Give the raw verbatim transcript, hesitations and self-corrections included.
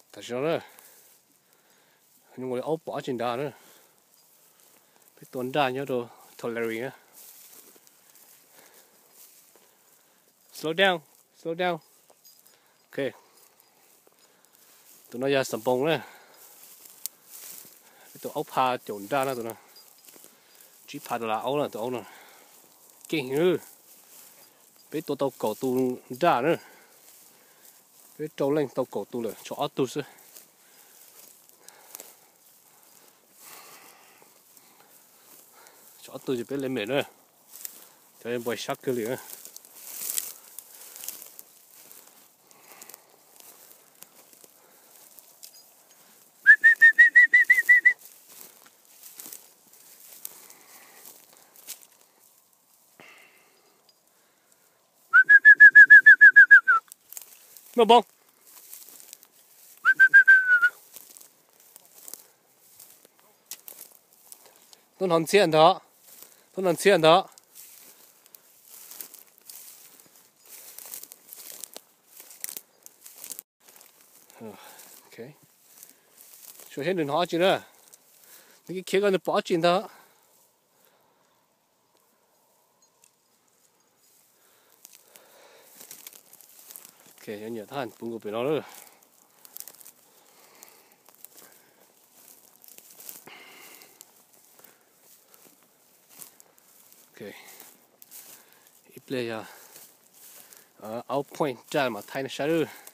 다시 nữa nhưng mà ốp bỏ trên đá nữa cái tuần đá nhớ đồ tolerate á. Slow down, slow down. Ok. Tụi nó ra sầm bông nữa. Tụi ốc pha trộn đá nữa tụi nó. Chỉ pha được là ốc là tụi ốc nữa. Kinh nữa. Biết tụi tao cổ tụ đá nữa. Biết trâu lên tao cổ tụ rồi cho ốc tụ chứ. Cho ốc tụ chỉ biết lên mệt nữa. Cho em bồi sắc cái liền. Mà bông tôi làm chuyện đó tôi làm chuyện đó ok首先你拿起来你给开个那把紧它ok nhớ nhớ than bung của nó nữa ok ít play à out point ra mà thay nó sao